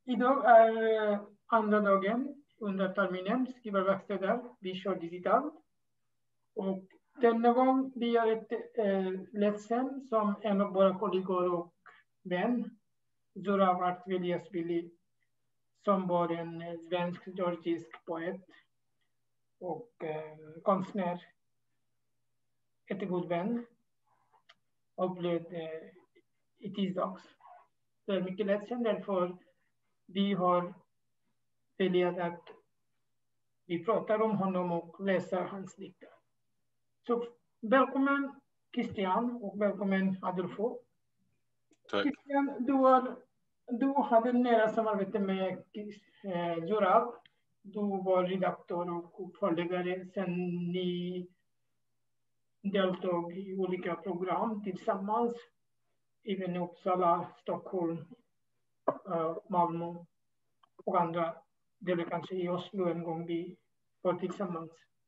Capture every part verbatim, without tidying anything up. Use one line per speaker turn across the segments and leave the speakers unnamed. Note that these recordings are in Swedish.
Idag är eh, andra dagen under terminen, skrivarverkstäder. Vi kör digitalt. Och denna gång blir jag ett eh, ledsen som en av våra kollegor och vän, Zurav Artveliasvili, som var en eh, svensk-georgisk poet och eh, konstnär, ett god vän, upplevde eh, i tisdags. Det är mycket ledsen därför vi har velat att vi pratar om honom och läser hans dikter. Så välkommen Christian och välkommen Adolfo.
Tack.
Christian, du, har, du hade nära samarbete med eh, Zurav. Du var redaktör och förläggare sen ni deltog i olika program tillsammans. Även i Uppsala, Stockholm, uh, Malmö och andra delar, kanske i Oslo en gång vi var tillsammans.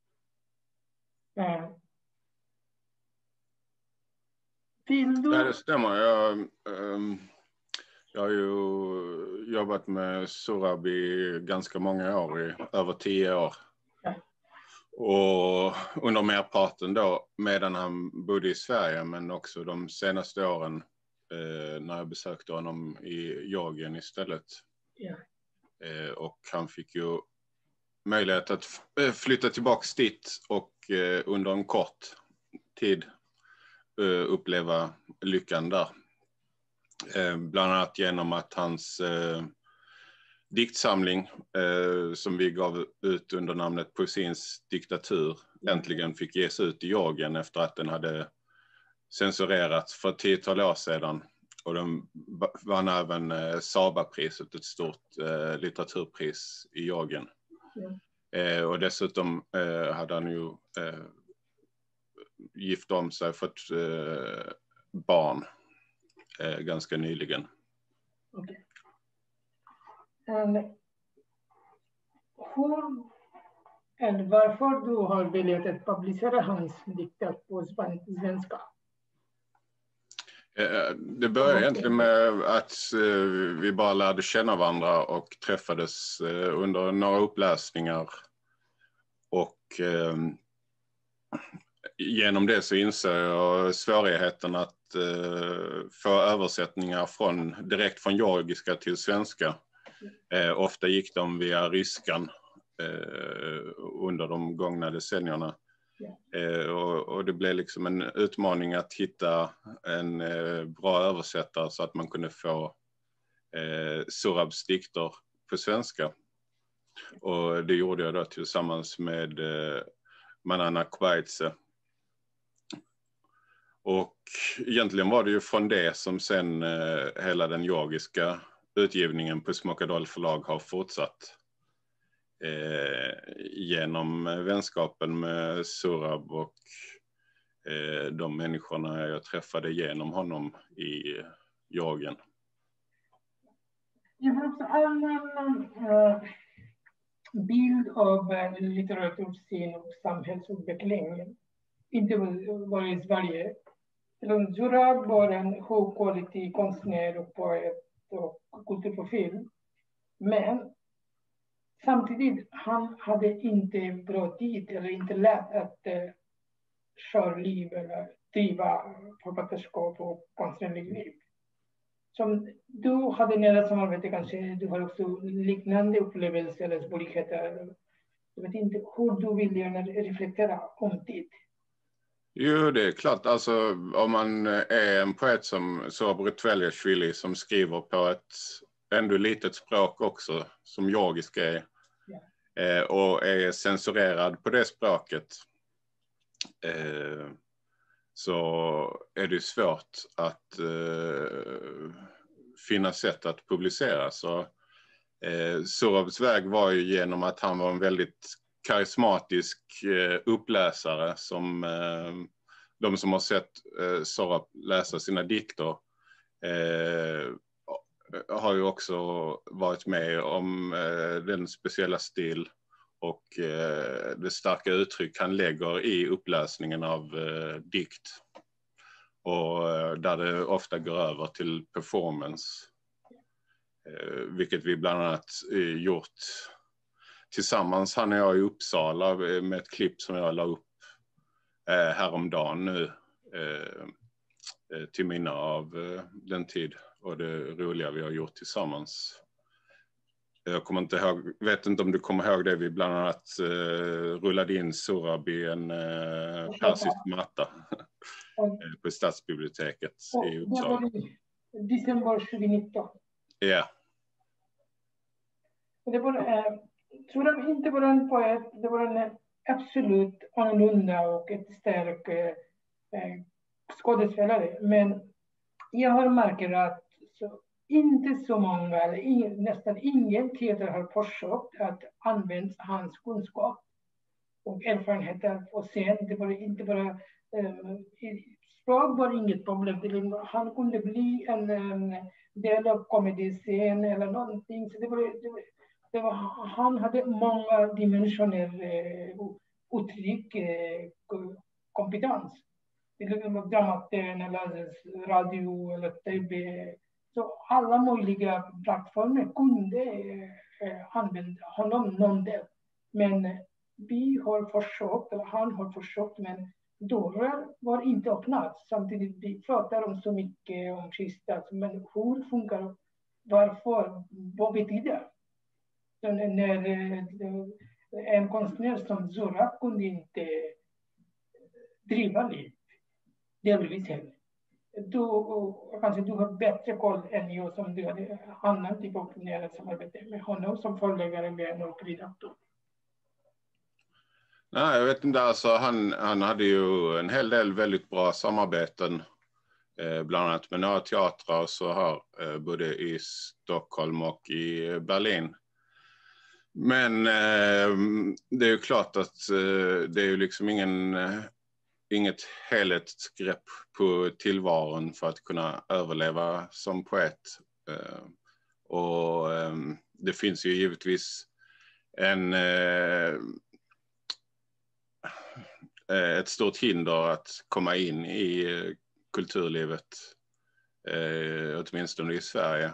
Uh, vill du...
Ja, det stämmer. Jag, um, jag har ju jobbat med Zurav i ganska många år, i över tio år.
Ja.
Och under merparten då, medan han bodde i Sverige, men också de senaste åren eh, när jag besökte honom i Georgien istället.
Ja.
Eh, och han fick ju möjlighet att flytta tillbaka dit och eh, under en kort tid eh, uppleva lyckan där. Eh, bland annat genom att hans eh, diktsamling eh, som vi gav ut under namnet Poesins diktatur äntligen fick ges ut i Georgien efter att den hade censurerats för ett tiotal år sedan. Och den vann även eh, Saba-priset, ett stort eh, litteraturpris i Georgien.
Ja.
Eh, och dessutom eh, hade han ju eh, gift om sig för ett eh, barn eh, ganska nyligen.
Okay. And hur eller varför du har velat att publicera hans dikter på svenska?
Det började egentligen med att vi bara lärde känna varandra och träffades under några uppläsningar. Och genom det så inser jag svårigheten att få översättningar från, direkt från georgiska till svenska. Ofta gick de via ryskan under de gångna decennierna. Yeah. Och, och det blev liksom en utmaning att hitta en eh, bra översättare så att man kunde få eh, Zuravs dikter på svenska. Och det gjorde jag då tillsammans med eh, Manana Kvaitse. Och egentligen var det ju från det som sen eh, hela den georgiska utgivningen på Smokadol förlag har fortsatt. Eh, genom vänskapen med Zurav och eh, de människorna jag träffade genom honom i Georgien.
Jag har också en uh, bild av uh, litteraturscen och samhällsutveckling. Inte bara i Sverige. Zurav var en högkvalitativ konstnär och poet och kulturprofil. Men samtidigt, han hade inte bra tid eller inte lätt att eh, köra liv eller driva författarskap och konstnärligt liv. Som du hade nära samarbete, kanske du har också liknande upplevelser eller svårigheter. Jag vet inte hur du vill gärna reflektera om tid.
Jo, det är klart. Alltså, om man är en poet som Zurav Artveliasvili som skriver på ett ändå litet språk också, som georgiska är, Eh, och är censurerad på det språket, eh, så är det svårt att eh, finna sätt att publicera. Så eh, Zuravs väg var ju genom att han var en väldigt karismatisk eh, uppläsare som eh, de som har sett eh, Zurav läsa sina dikter eh, har ju också varit med om eh, den speciella stil och eh, det starka uttryck han lägger i uppläsningen av eh, dikt. Och eh, där det ofta går över till performance. eh, vilket vi bland annat eh, gjort tillsammans, han och jag i Uppsala, med ett klipp som jag la upp eh, häromdagen nu eh, till minne av eh, den tid och det roliga vi har gjort tillsammans. Jag kommer inte ihåg, vet inte om du kommer ihåg det, vi bland annat eh, rullade in Sorabi, en eh, persisk matta på Stadsbiblioteket
och
i Uppsala.
Det var i december tjugonitton.
Ja. Yeah.
Det var, eh, tror jag inte bara en poet, det var en absolut annorlunda och ett stark eh, skådespelare. Men jag har märkt att så, inte så många, eller ingen, nästan ingen teater har försökt att använda hans kunskap och erfarenheter på scen. Det var inte bara, um, språk var inget problem. Han kunde bli en um, del av komediscen eller någonting. Så det var, det var, det var, han hade många dimensioner uh, uttryck, uh, kompetens. Det var Dramaten eller radio eller tv. Så alla möjliga plattformar kunde eh, använda honom någon del. Men vi har försökt, eller han har försökt, men dörrar var inte öppnat. Samtidigt vi pratar om så mycket om kristna, men hur funkar det? Varför? Vad betyder det? Så när eh, en konstnär som Zora kunde inte driva liv, delvis heller. Du, kanske du har bättre koll än jag som du hade annan typ av nära samarbete med honom som förläggare med och redaktor.
Nej, jag vet inte, alltså han, han hade ju en hel del väldigt bra samarbeten, eh, bland annat med några teatrar och så här, eh, både i Stockholm och i Berlin. Men eh, det är ju klart att eh, det är ju liksom ingen... Eh, inget helhetsgrepp på tillvaron för att kunna överleva som poet. Och det finns ju givetvis en, ett stort hinder att komma in i kulturlivet, åtminstone i Sverige,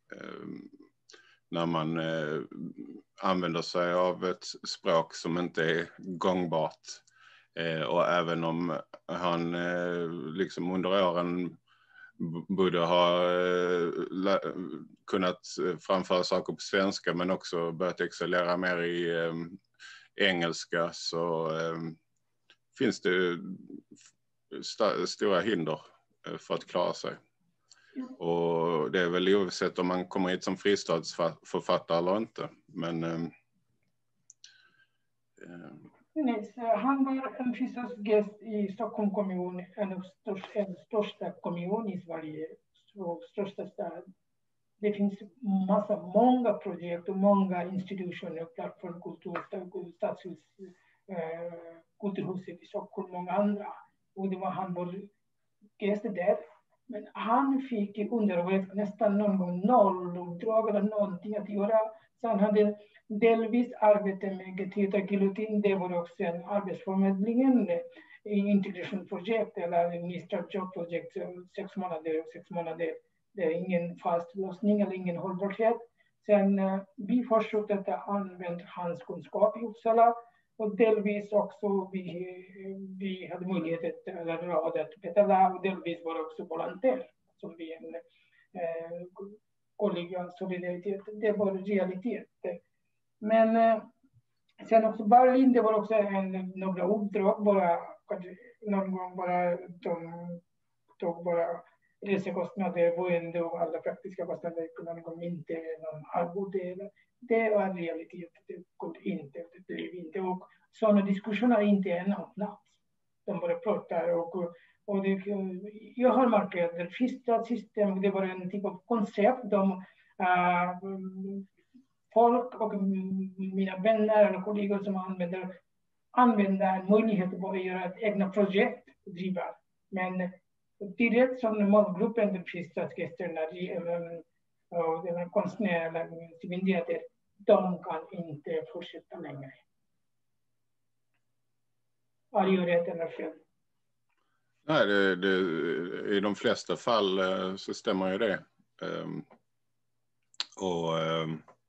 när man använder sig av ett språk som inte är gångbart. Eh, och även om han eh, liksom under åren borde ha eh, kunnat framföra saker på svenska men också börjat excellera mer i eh, engelska, så eh, finns det st- stora hinder eh, för att klara sig. Och det är väl oavsett om man kommer hit som fristadsförfattare eller inte. Men eh, eh,
Nej, han var en fristadsgäst i Stockholm kommun, en av största, en största kommun i Sverige, så största stad. Det finns massa, många projekt och många institutioner, plattform, kultur, stadshus, eh, kulturhuset i Stockholm och många andra. Och det var han var gäst där. Men han fick underväg nästan någon gång noll uppdrag eller någonting att göra. Så han hade delvis arbete med teatergilotin. Det var också en arbetsförmedlingen i integrationsprojekt eller nystartjobbprojekt, sex månader och sex månader. Det är ingen fast lösning eller ingen hållbarhet. Sen vi försökte att använda hans kunskap i Uppsala och delvis också vi, vi hade möjlighet att, att betala och delvis var också volontär som vi en eh, kollega solidaritet. Det var realitet. Men eh, sen också Berlin, det var också en, några uppdrag bara, någon gång bara de tog bara resekostnader, boende och alla praktiska kostnader, någon gång inte någon arvode. Det var realitet, det kunde inte, det blev inte. Och sådana diskussioner inte än öppnat. De bara pratar och, och det, jag har märkt att det första system, det var en typ av koncept. De, uh, folk och mina vänner och kollegor som använder, använder möjlighet att göra ett egna projekt och driva. Men direkt som målgruppen, de fristadsgästerna, och konstnärer eller civildiater, de kan inte fortsätta längre. Har jag rätt eller fel?
Nej, det, det, i de flesta fall så stämmer ju det. Och eh,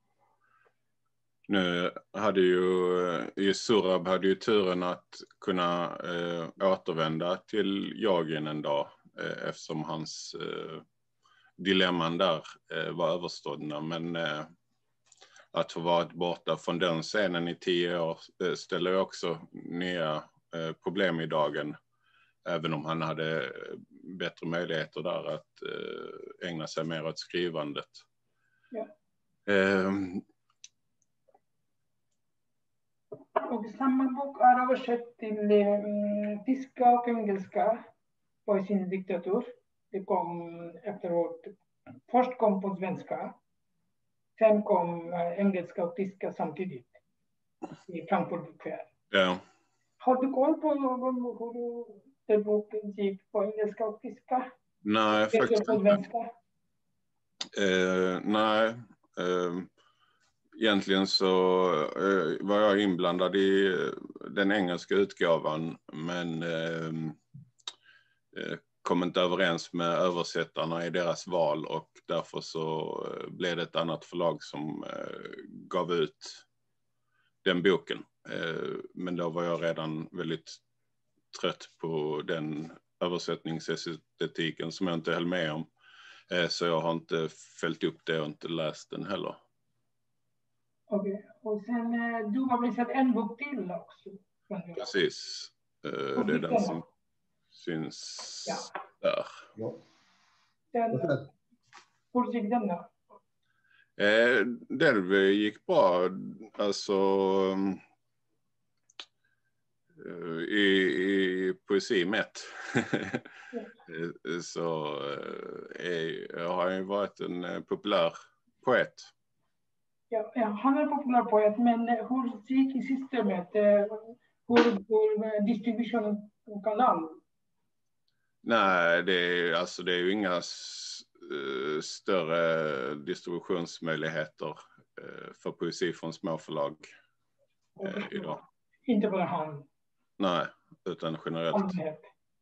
nu hade ju, i Surab hade ju turen att kunna eh, återvända till Georgien en dag eh, eftersom hans eh, dilemman där eh, var överstådda. Men eh, att få vara borta från den scenen i tio år eh, ställer också nya eh, problem i dagen. Även om han hade bättre möjligheter där att eh, ägna sig mer åt skrivandet.
Ja.
Eh,
Och samma bok är översatt till eh, tyska och engelska på sin diktatur. Det kom efteråt. Först kom på svenska. Sen kom eh, engelska och tyska samtidigt i Frankfurt Bokfair.
ja.
Har du koll på någon hur den boken gick på engelska och tyska?
Nej, faktiskt
på
inte.
svenska?
Eh, nej. Eh, egentligen så eh, var jag inblandad i den engelska utgåvan, men eh, eh, kom inte överens med översättarna i deras val, och därför så eh, blev det ett annat förlag som eh, gav ut den boken. Eh, men då var jag redan väldigt trött på den översättningsestetiken som jag inte höll med om. Eh, så jag har inte följt upp det och inte läst den heller.
Okej, okay. Och sen eh, du har visat en bok till också.
Precis. Eh, det är den som syns ja. där.
Ja. Den, hur gick den då?
Eh, det gick bra. Alltså eh, i, i poesi mätt. Ja. Så eh, jag har ju varit en eh, populär poet.
Ja, ja, han är populär poet, men hur gick i systemet? Hur, hur distribution kanal?
Nej, det är, alltså, det är ju inga uh, större distributionsmöjligheter uh, för poesi från småförlag uh, idag.
Inte bara han?
Nej, utan generellt.
Allmänhet.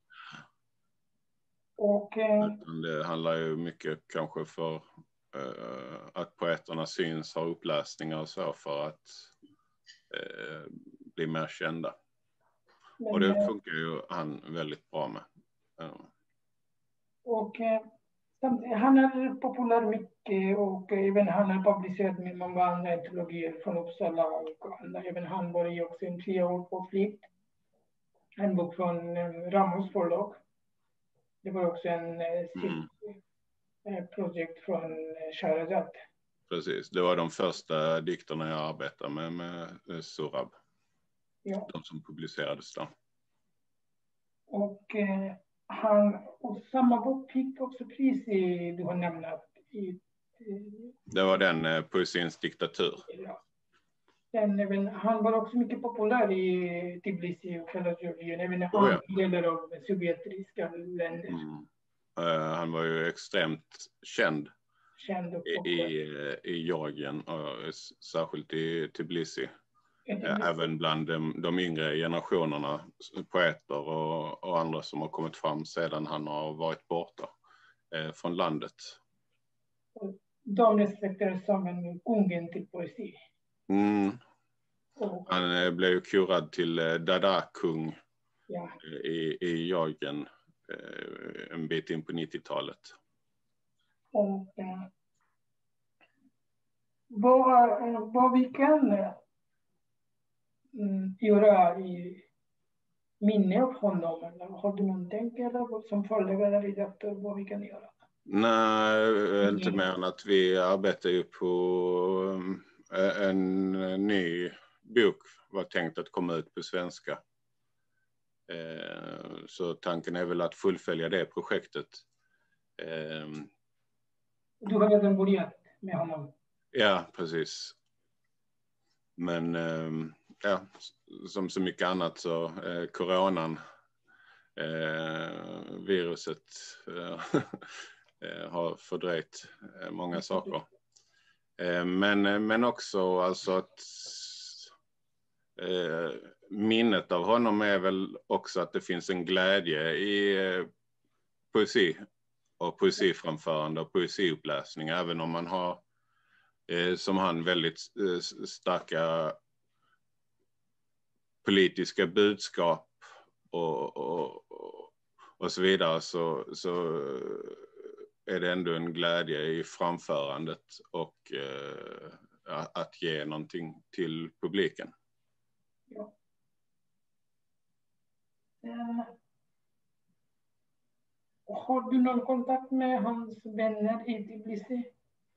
Och, eh...
utan det handlar ju mycket kanske för uh, att poeterna syns, har uppläsningar och så för att uh, bli mer kända. Men, och det funkar ju han väldigt bra med. Ja.
Och eh, han är populär mycket, och även han har publicerat med många andra antologier från Uppsala. Och andra. Även han var ju också en tre år på flykt. En bok från eh, Ramos förlag. Det var också en eh, mm. eh, projekt från eh, Shahrazad.
Precis, det var de första dikterna jag arbetade med med eh, Surab. Ja. De som publicerades då.
Och eh, han, och samma bok fick också pris i, du har nämnt i, i
det var den eh, poesins diktatur.
Ja. Den, även, han var också mycket populär i Tbilisi och Georgien, även i andra oh, ja. delar av sovjetiska länder. Mm.
Uh, han var ju extremt känd,
känd och
i, i, i Georgien, och särskilt i Tbilisi. Även bland de, de yngre generationerna, poeter och, och andra som har kommit fram sedan han har varit borta eh, från landet.
De respekteras som en kungen till poesi.
Mm. Oh. Han eh, blev ju kurad till eh, Dada-kung ja. eh, i, i Georgien eh, en bit in på nittiotalet.
Och, eh, vad, vad vi kan Mm, göra i minne av honom, eller har du någonting eller som förläggare eller redaktör vad vi kan göra?
Nej, inte mer än att vi arbetar ju på en ny bok, var tänkt att komma ut på svenska. Så tanken är väl att fullfölja det projektet.
Du har redan börjat med honom?
Ja, precis. Men ja, som så mycket annat så eh, coronan, eh, viruset eh, har fördröjt eh, många saker. Eh, men, men också alltså att eh, minnet av honom är väl också att det finns en glädje i eh, poesi och poesiframförande och poesiuppläsning, även om man har eh, som han väldigt eh, starka politiska budskap och, och, och, och så vidare, så, så är det ändå en glädje i framförandet och eh, att ge någonting till publiken.
Ja. Eh, har du någon kontakt med hans vänner i Tbilisi?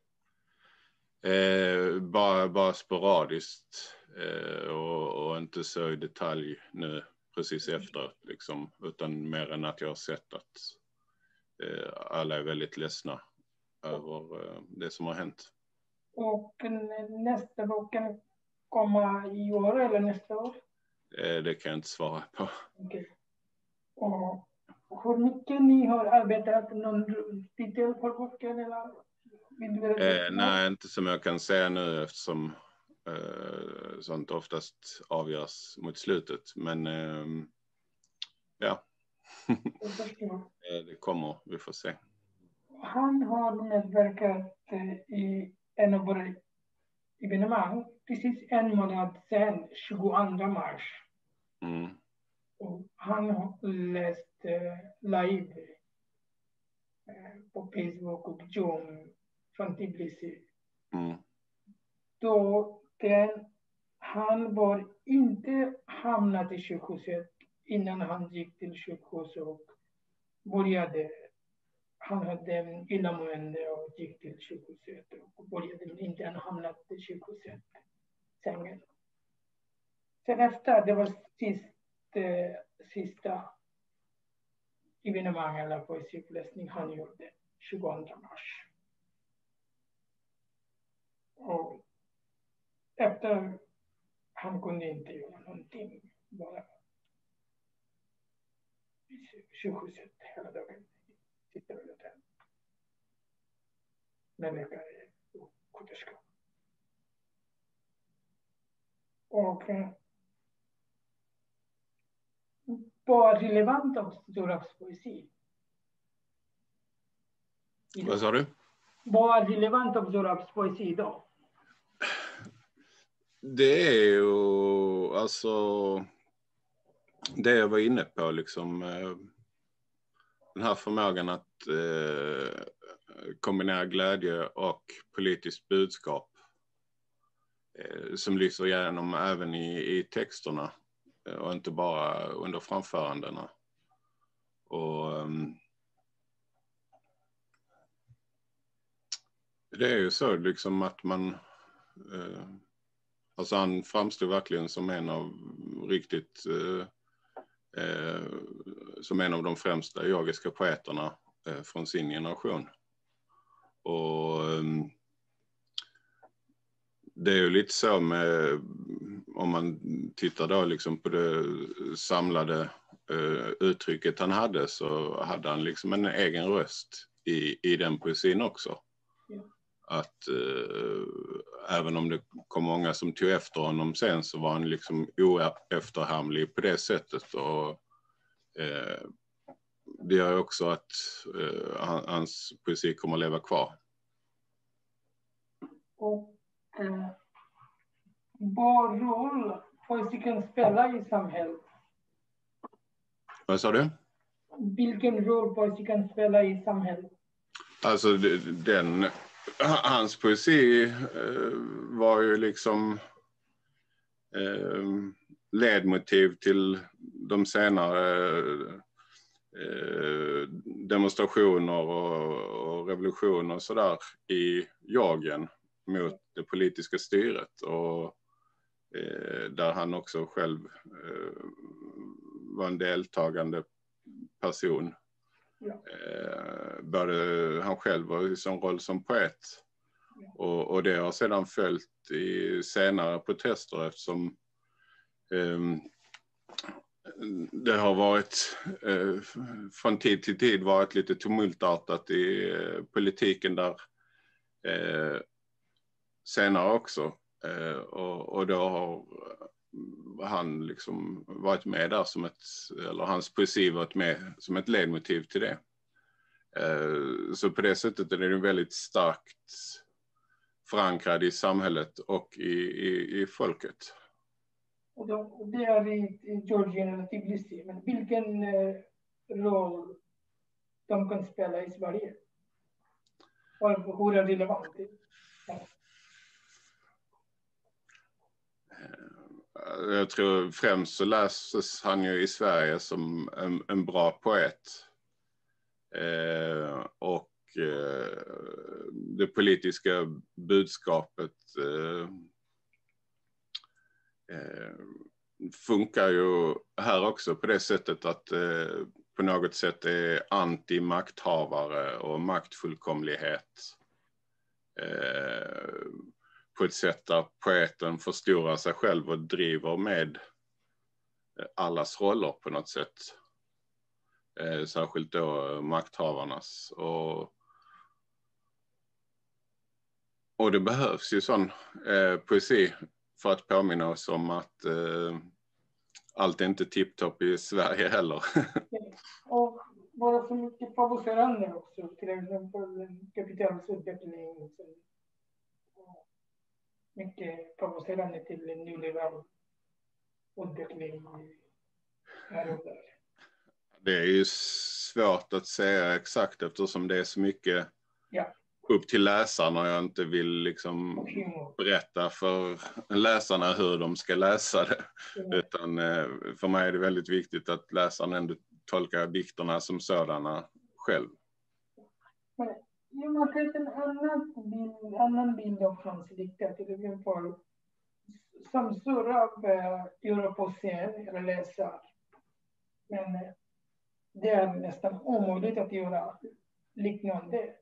Eh, bara, bara sporadiskt eh, och, och inte så i detalj nu precis efteråt liksom, utan mer än att jag har sett att eh, alla är väldigt ledsna över eh, det som har hänt.
Och nästa boken kommer i år eller nästa år?
Eh, det kan jag inte svara på.
Okay. Och hur mycket ni har arbetat, någon titel för boken eller?
Eh, nej, inte som jag kan säga nu eftersom eh, sånt oftast avgörs mot slutet. Men eh, ja, det kommer, vi får se.
Han har medverkat i en av våra evenemang precis en månad sedan, tjugoandra mars.
Mm.
Och han har läst eh, live eh, på Facebook och Zoom från Tbilisi.
Mm.
Då den, han var inte hamnat i sjukhuset innan han gick till sjukhus och började. Han hade illamående och gick till sjukhuset och började men inte han hamnat i sjukhuset, sängen. Sen efter, det var sist, eh, sista evenemang eller poesipläsning han gjorde tjugoandra mars. Och efter, han kunde inte göra någonting, bara i sjukhuset hela dagen. Sitter och där. Med läkare och sköterska. Och vad relevant av Zorabs poesi?
Vad sa du?
Vad är relevant av Zorabs poesi idag?
Det är ju alltså det jag var inne på liksom, den här förmågan att eh, kombinera glädje och politiskt budskap eh, som lyser igenom även i, i texterna eh, och inte bara under framförandena. Och um, det är ju så liksom att man eh, alltså han framstod verkligen som en av riktigt eh, eh, som en av de främsta yogiska poeterna eh, från sin generation. Och eh, det är ju lite så med, om man tittar då liksom på det samlade eh, uttrycket han hade, så hade han liksom en egen röst i, i den poesin också.
Ja.
Att eh, även om det kom många som tog efter honom sen, så var han liksom oefterhamlig på det sättet. Och eh, det gör också att eh, hans poesi kommer att leva kvar.
Och eh, vad roll poesiken spelar i samhället?
Vad sa du?
Vilken roll poesiken spelar i samhället?
Alltså den, hans poesi eh, var ju liksom eh, ledmotiv till de senare eh, demonstrationer och, och revolutioner och sådär i Georgien mot det politiska styret, och eh, där han också själv eh, var en deltagande person.
Ja.
Eh, både han själv var i sin roll som poet, och, och det har sedan följt i senare protester, eftersom eh, det har varit eh, från tid till tid varit lite tumultartat i eh, politiken där eh, senare också, eh, och, och då har han liksom varit med där som ett, eller hans poesi varit med som ett ledmotiv till det. Så på det sättet är det en väldigt starkt förankrad i samhället och i, i, i folket.
Och då, det är i, i Georgien eller Tbilisi, men vilken eh, roll de kan spela i Sverige? Och hur är relevant? Ja.
Jag tror främst så läses han ju i Sverige som en, en bra poet. Eh, och eh, det politiska budskapet eh, eh, funkar ju här också på det sättet att eh, på något sätt är anti-makthavare och maktfullkomlighet eh, på ett sätt där poeten förstorar sig själv och driver med allas roller på något sätt. Eh, särskilt då makthavarnas. Och, och det behövs ju sån eh, poesi för att påminna oss om att eh, allt är inte tipptopp i Sverige heller.
Och bara så mycket provocerande också, till exempel kapitalets utveckling. Mycket provocerande till en nyliberal utveckling här och där.
Det är ju svårt att säga exakt eftersom det är så mycket
ja.
upp till läsarna och jag inte vill liksom berätta för läsarna hur de ska läsa det. Mm. Utan för mig är det väldigt viktigt att läsarna ändå tolkar dikterna som sådana själv.
Men, ja, man kan en annan bild, annan bild av hans dikter, till exempel som surrar av Europosen eller läsare. Men det är nästan omöjligt att göra liknande.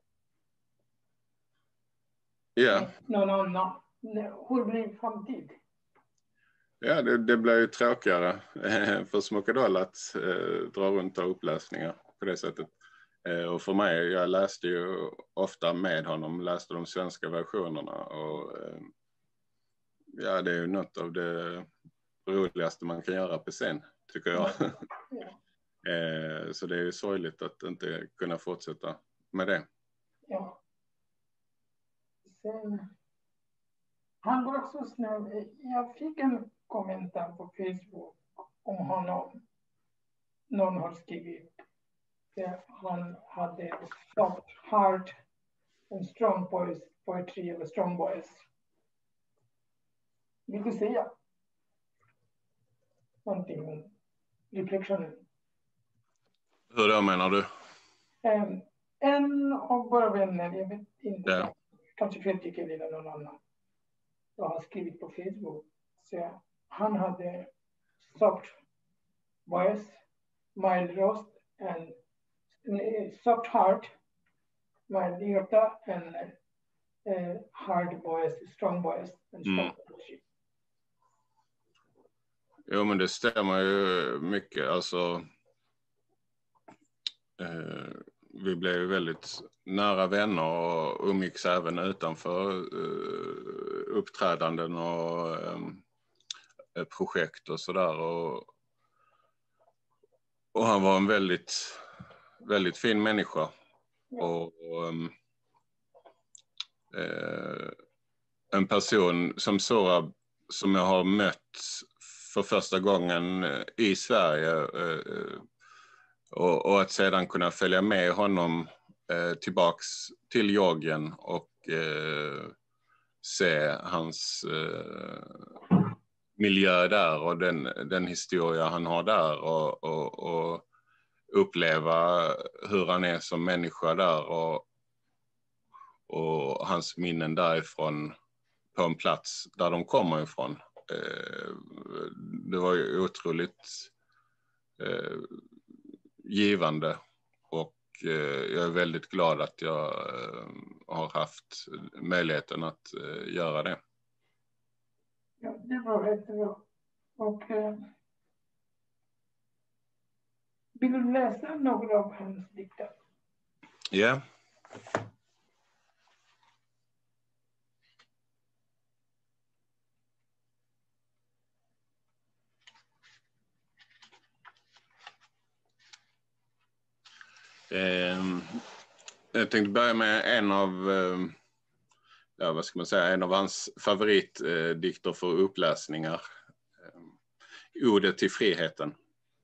Ja. Yeah.
Någon annan. Hur blir framtid?
Ja, det, det blir ju tråkigare för Smokadal att eh, dra runt och uppläsningar på det sättet. Eh, och för mig, jag läste ju ofta med honom, läste de svenska versionerna och eh, ja, det är ju något av det roligaste man kan göra på scen, tycker jag. Ja. eh, så det är ju sorgligt att inte kunna fortsätta med det.
Ja. Sen, han var också snäll. Jag fick en kommentar på Facebook om honom. Någon har skrivit att han hade soft heart and strong voice, poetry eller strong voice. Vill du säga någonting om reflektionen?
Hur då menar du?
Um, en av våra vänner, jag vet inte,
ja.
kanske Fredrik eller någon annan, jag har skrivit på Facebook. Så han hade soft voice, mild röst, and soft heart, mild hjärta, and uh, hard voice, strong voice, and strong
mm.
poetry.
Jo, men det stämmer ju mycket. Alltså, eh, vi blev ju väldigt nära vänner och umgicks även utanför eh, uppträdanden och eh, projekt och sådär. Och, och han var en väldigt, väldigt fin människa. Ja. Och eh, en person som Sorab som jag har mött för första gången i Sverige eh, och, och att sedan kunna följa med honom eh, tillbaks till Georgien och eh, se hans eh, miljö där och den, den historia han har där och, och, och uppleva hur han är som människa där och, och hans minnen därifrån på en plats där de kommer ifrån. Det var ju otroligt eh, givande och eh, jag är väldigt glad att jag eh, har haft möjligheten att eh, göra det.
Ja, det var jättebra. Och eh, vill du läsa några av hans dikter?
Ja. Yeah. Eh, jag tänkte börja med en av eh, ja, vad ska man säga, en av hans favoritdikter eh, för uppläsningar. Eh, Ordet till friheten.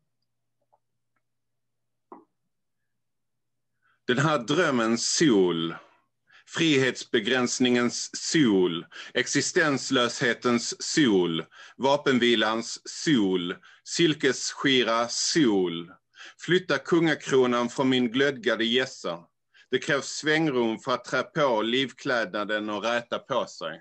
Den här drömmens sol, frihetsbegränsningens sol, existenslöshetens sol, vapenvilans sol, silkesskira sol. Flytta kungakronan från min glödgade gässa. Det krävs svängrum för att trä på livklädnaden och räta på sig.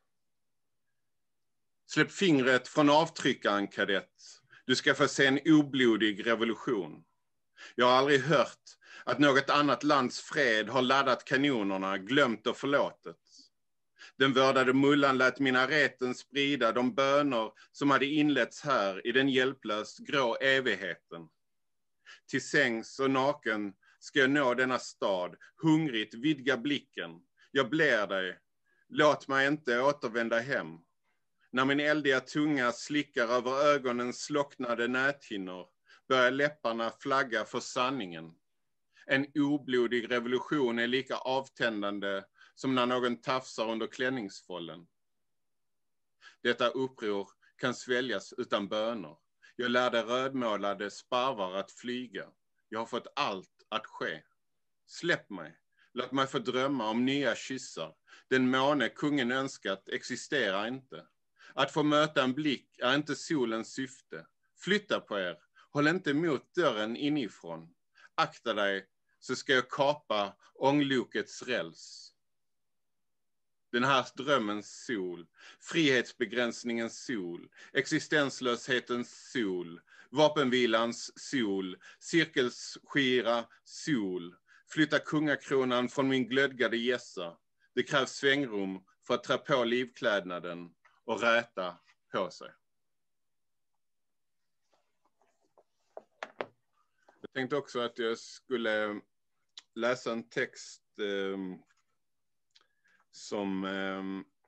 Släpp fingret från avtryckaren, kadett. Du ska få se en oblodig revolution. Jag har aldrig hört att något annat lands fred har laddat kanonerna, glömt och förlåtet. Den vördade mullan lät minareten sprida de böner som hade inletts här i den hjälplöst grå evigheten. Till sängs och naken ska jag nå denna stad, hungrigt vidga blicken. Jag blir dig, låt mig inte återvända hem. När min eldiga tunga slickar över ögonens slocknade näthinnor börjar läpparna flagga för sanningen. En oblodig revolution är lika avtändande som när någon tafsar under klänningsfållen. Detta uppror kan sväljas utan böner. Jag lärde rödmålade sparvar att flyga. Jag har fått allt att ske. Släpp mig. Låt mig få drömma om nya kyssar. Den måne kungen önskat existerar inte. Att få möta en blick är inte solens syfte. Flytta på er. Håll inte emot dörren inifrån. Akta dig, så ska jag kapa ånglokets räls. Den här drömmens sol, frihetsbegränsningens sol, existenslöshetens sol, vapenvilans sol, cirkelskira sol. Flytta kungakronan från min glödgade gässa. Det krävs svängrum för att trä på livklädnaden och räta på sig. Jag tänkte också att jag skulle läsa en text eh, som eh,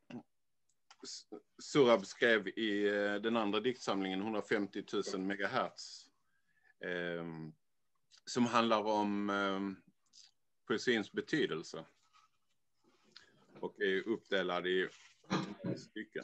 Surab skrev i eh, den andra diktsamlingen hundrafemtio tusen megahertz. Eh, som handlar om eh, poesins betydelse. Och är uppdelad i stycken.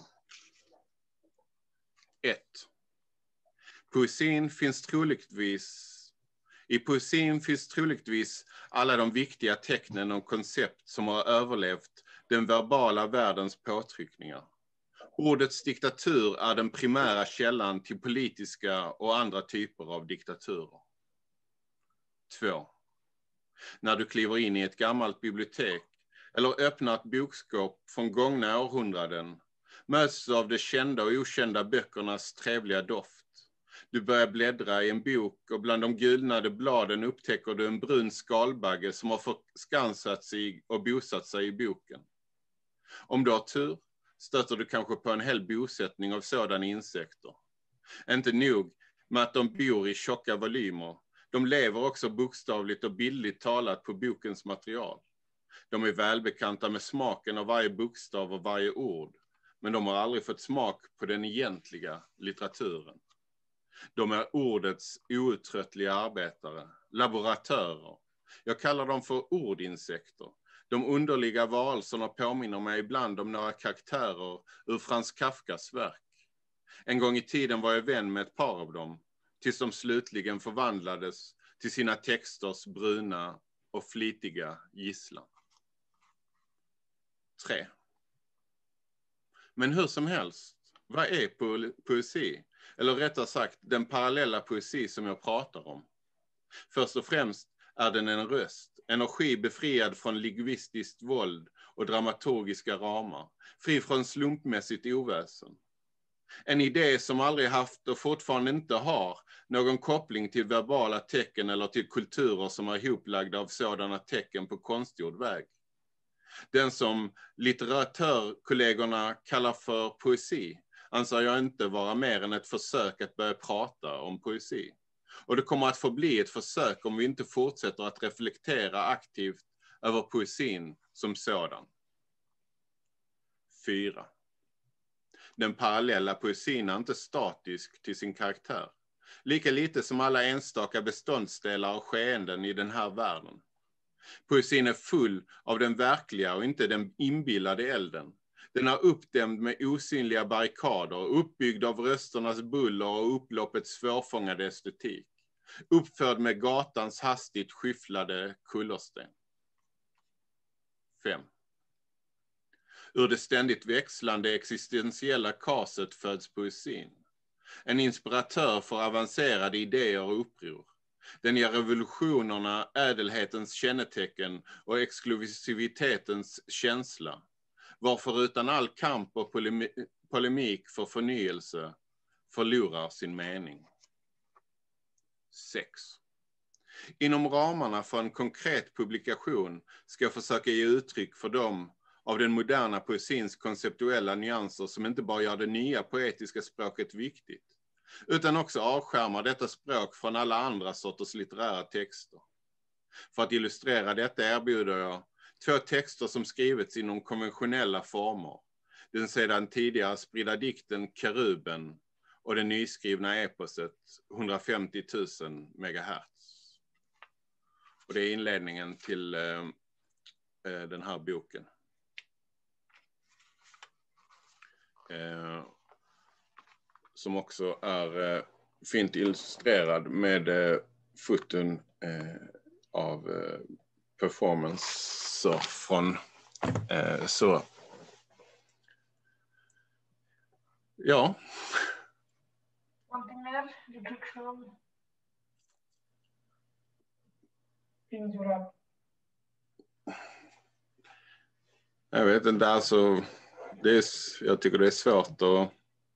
ett. Poesin finns troligtvis I poesin finns troligtvis alla de viktiga tecknen och koncept som har överlevt den verbala världens påtryckningar. Ordets diktatur är den primära källan till politiska och andra typer av diktaturer. två. När du kliver in i ett gammalt bibliotek eller öppnar ett bokskåp från gångna århundraden möts av de kända och okända böckernas trevliga doft. Du börjar bläddra i en bok och bland de gulnade bladen upptäcker du en brun skalbagge som har förskansat sig och bosatt sig i boken. Om du har tur stöter du kanske på en hel bosättning av sådana insekter. Inte nog med att de bor i tjocka volymer, de lever också bokstavligt och bildligt talat på bokens material. De är välbekanta med smaken av varje bokstav och varje ord, men de har aldrig fått smak på den egentliga litteraturen. De är ordets outtröttliga arbetare, laboratörer. Jag kallar dem för ordinsekter. De underliga varelserna påminner mig ibland om några karaktärer ur Frans Kafkas verk. En gång i tiden var jag vän med ett par av dem, tills de slutligen förvandlades till sina texters bruna och flitiga gisslan. tre. Men hur som helst, vad är po- poesi? Eller rättare sagt, den parallella poesi som jag pratar om. Först och främst är den en röst, energi befriad från lingvistiskt våld och dramaturgiska ramar, fri från slumpmässigt oväsen. En idé som aldrig haft och fortfarande inte har någon koppling till verbala tecken eller till kulturer som är ihoplagda av sådana tecken på konstgjord väg. Den som litteratörkollegorna kallar för poesi anser jag inte vara mer än ett försök att börja prata om poesi. Och det kommer att förbli ett försök om vi inte fortsätter att reflektera aktivt över poesin som sådan. fyra. Den parallella poesin är inte statisk till sin karaktär. Lika lite som alla enstaka beståndsdelar och skeenden i den här världen. Poesin är full av den verkliga och inte den inbillade elden. Den är uppdämd med osynliga barrikader, uppbyggd av rösternas buller och upploppets svårfångade estetik. Uppförd med gatans hastigt skyfflade kullersten. fem. Ur det ständigt växlande existentiella kaset föds poesin. En inspiratör för avancerade idéer och uppror. Den ger revolutionerna ädelhetens kännetecken och exklusivitetens känsla. Varför utan all kamp och polemi- polemik för förnyelse förlorar sin mening. sex. Inom ramarna för en konkret publikation ska jag försöka ge uttryck för dem av den moderna poesins konceptuella nyanser som inte bara gör det nya poetiska språket viktigt, utan också avskärmar detta språk från alla andra sorters litterära texter. För att illustrera detta erbjuder jag två texter som skrivits inom konventionella former. Den sedan tidigare spridda dikten Keruben och det nyskrivna eposet hundrafemtio tusen megahertz. Och det är inledningen till eh, den här boken. Eh, som också är eh, fint illustrerad med eh, foton eh, av eh, performancer från eh, så. Ja.
Någonting mer? Reflektion? Pintura?
Jag vet inte, alltså det är, jag tycker det är svårt att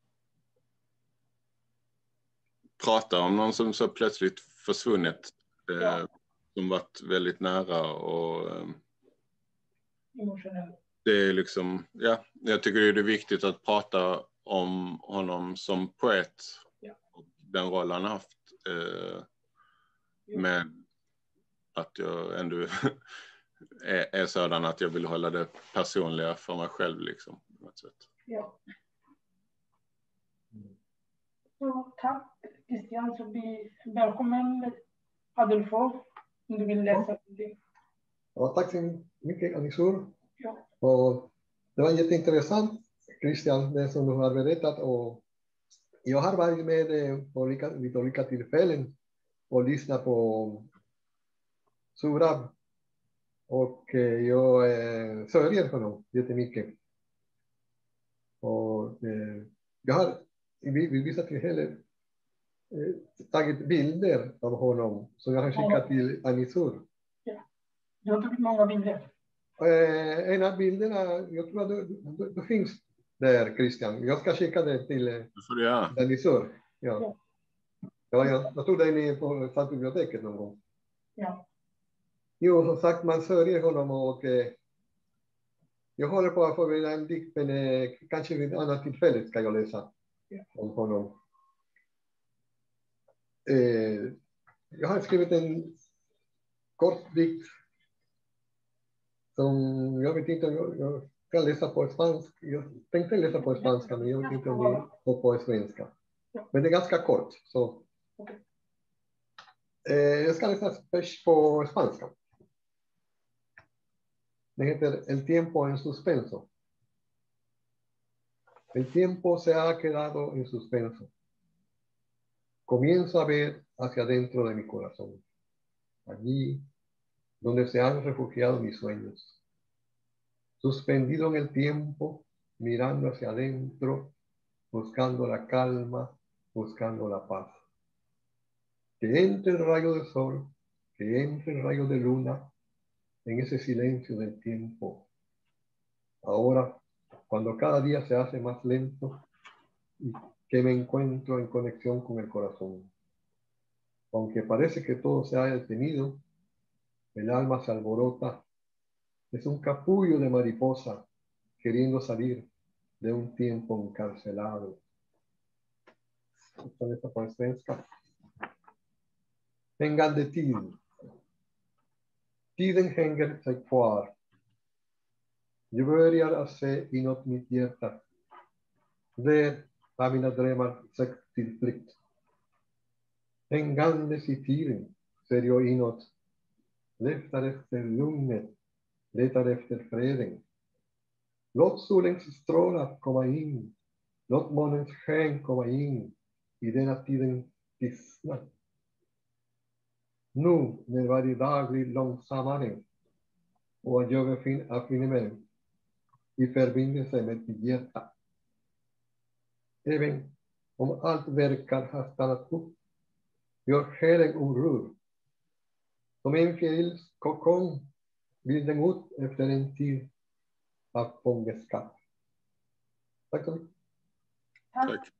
prata om någon som så plötsligt försvunnit. Ja. Eh, som varit väldigt nära och eh,
emotionell.
Det är liksom, ja, jag tycker det är viktigt att prata om honom som poet.
Ja.
Och den roll han haft. Eh, med att jag ändå är, är sådan att jag vill hålla det personliga för mig själv liksom. På något sätt.
Ja. Så tack Christian, så vi välkommen Adolfo, om du vill läsa det.
Ja, tack så mycket Anisur.
Ja.
Och det var jätteintressant Christian, det som du har berättat, och jag har varit med på olika, vid olika tillfällen och lyssnat på Surab, och jag eh, sörjer honom jättemycket. Och eh, jag har vid vissa tillfällen eh, tagit bilder av honom som jag har skickat till Anisur.
Ja. Du har tagit många bilder.
Eh, en av bilderna, jag tror att det, det, det finns där, Christian. Jag ska skicka det till eh, Anisur. Ja. Ja. Ja, jag, jag tog den i på stadsbiblioteket någon gång.
Ja.
Jo, som sagt, man sörjer honom, och eh, jag håller på att förbereda en dikt, men eh, kanske vid ett annat tillfälle ska jag läsa
ja.
om honom. Eh, jag har skrivit en kort dikt som jag vet inte om jag, jag kan läsa på spanska. Jag tänkte läsa på spanska, men jag vet inte om det går på svenska. Men det är ganska kort, så eh, jag ska läsa först på spanska. Det heter El tiempo en suspenso. El tiempo se ha quedado en suspenso. Comienzo a ver hacia adentro de mi corazón. Allí donde se han refugiado mis sueños. Suspendido en el tiempo, mirando hacia adentro, buscando la calma, buscando la paz. Que entre el rayo de sol, que entre el rayo de luna, en ese silencio del tiempo. Ahora, cuando cada día se hace más lento, y que me encuentro en conexión con el corazón. Aunque parece que todo se ha detenido, el alma se alborota. Es un capullo de mariposa queriendo salir de un tiempo encarcelado. Esta på svenska. Hängande tid. Tiden hänger sig kvar. Jag börjar att se inåt mitt hjärta. Där har mina drömmar sökt tillflykt. Hängandes i tiden ser jag inåt längtar efter lugnet, letar efter freden. Låt solens strålar komma in, låt månens sken komma in i denna tiden tystnad. Nu när varje dag blir långsammare och jag befinner mig i förbindelse med ditt hjärta. Även om allt verkar ha stannat upp, gör själen orör. Som en fjärils kokong vill den ut efter en tid av fångenskap. Tack så mycket.
Tack.